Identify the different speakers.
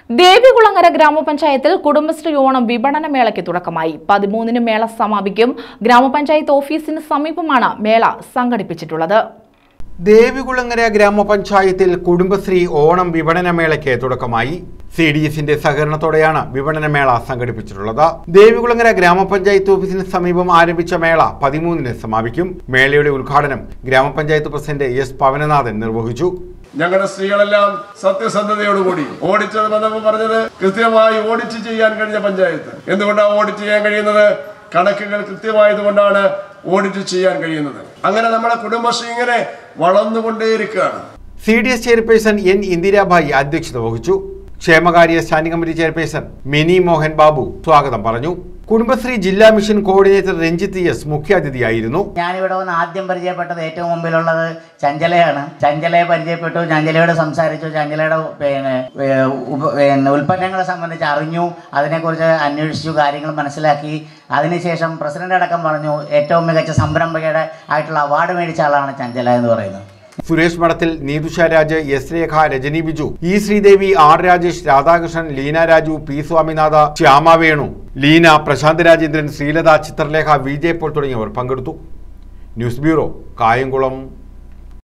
Speaker 1: ദേവികുളങ്ങര ഗ്രാമപഞ്ചായത്തിൽ കുടുംബശ്രീ ഓണം വിപണന മേളയ്ക്ക് തുടക്കമായി. 13-ന് മേള സമാപിക്കും. ഗ്രാമപഞ്ചായത്ത് ഓഫീസിന് സമീപമാണ് മേള സംഘടിപ്പിച്ചിട്ടുള്ളത്.
Speaker 2: ദേവികുളങ്ങര ഗ്രാമപഞ്ചായത്തിൽ കുടുംബശ്രീ ഓണം വിപണന മേളയ്ക്ക് തുടക്കമായി. CDSന്റെ സഹകരണത്തോടെയാണ് വിപണന മേള സംഘടിപ്പിച്ചിട്ടുള്ളത്. ദേവികുളങ്ങര ഗ്രാമപഞ്ചായത്ത് ഓഫീസിന് സമീപം ആരംഭിച്ച മേള 13-ന് സമാപിക്കും. മേളയുടെ ഉദ്ഘാടനം ഗ്രാമപഞ്ചായത്ത് പ്രസിഡന്റ് S. പവനനാഥൻ നിർവഹിച്ചു.
Speaker 3: ഞങ്ങളുടെ സ്ത്രീകളെല്ലാം സത്യസന്ധതയോടുകൂടി ഓഡിറ്റർ വന്നപ്പോൾ പറഞ്ഞത് കൃത്യമായി ഓഡിറ്റ് ചെയ്യാൻ കഴിഞ്ഞ പഞ്ചായത്ത്. എന്തുകൊണ്ടാണ് ഓഡിറ്റ് ചെയ്യാൻ കഴിയുന്നത്? കണക്കുകൾ കൃത്യമായതുകൊണ്ടാണ് ഓഡിറ്റ് ചെയ്യാൻ കഴിയുന്നത്. അങ്ങനെ നമ്മുടെ കുടുംബശ്രീ ഇങ്ങനെ വളർന്നുകൊണ്ടേയിരിക്കുകയാണ്.
Speaker 2: CDS chairperson N. ഇന്ദിരാഭായി അധ്യക്ഷത വഹിച്ചു. ക്ഷേമകാര്യ standing committee chairperson Mini Mohan Babu സ്വാഗതം പറഞ്ഞു. കുടുംബശ്രീ ജില്ലാ മിഷൻ കോർഡിനേറ്റർ രഞ്ജിത്ത് S. മുഖ്യാതിഥിയായിരുന്നു.
Speaker 4: ഞാനിവിടെ വന്ന് ആദ്യം പരിചയപ്പെട്ടത് ഏറ്റവും മുമ്പിലുള്ളത് ചഞ്ചലയാണ്. ചഞ്ചലയെ പരിചയപ്പെട്ടു, ചഞ്ചലയോട് സംസാരിച്ചു, ചഞ്ചലയുടെ ഉൽപ്പന്നങ്ങളെ സംബന്ധിച്ച് അറിഞ്ഞു, അതിനെക്കുറിച്ച് അന്വേഷിച്ചു, കാര്യങ്ങൾ മനസ്സിലാക്കി. അതിനുശേഷം പ്രസിഡന്റ് അടക്കം പറഞ്ഞു ഏറ്റവും മികച്ച സംരംഭകയുടെ ആയിട്ടുള്ള അവാർഡ് മേടിച്ച ആളാണ് ചഞ്ചല എന്ന് പറയുന്നത്.
Speaker 2: Suresh Madathil, Neethusha Raj, S. Rekha, Rajani Biju, E. Sreedevi, R. Rajesh, Radhakrishnan, Leena Raju, P. Swaminatha, Shyama Venu, Leena, Prasanth Rajendran, Sreelatha, Chithralekha, VJ Paul തുടങ്ങിയവർ പങ്കെടുത്തു. News bureau, Kayamkulam.